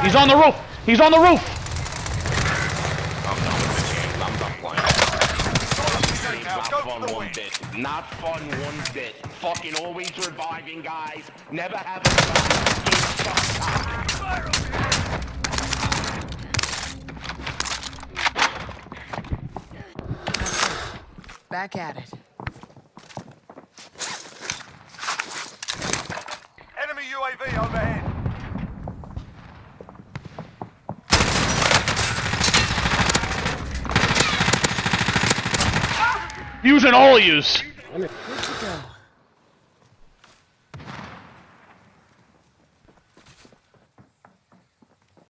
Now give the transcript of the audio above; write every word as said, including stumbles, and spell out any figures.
He's on the roof! He's on the roof! I'm done with this game. I'm done playing. Not fun one bit. Not fun one bit. Fucking always reviving, guys. Never have a Back at it. Enemy U A V overhead. Using all use. Good to go.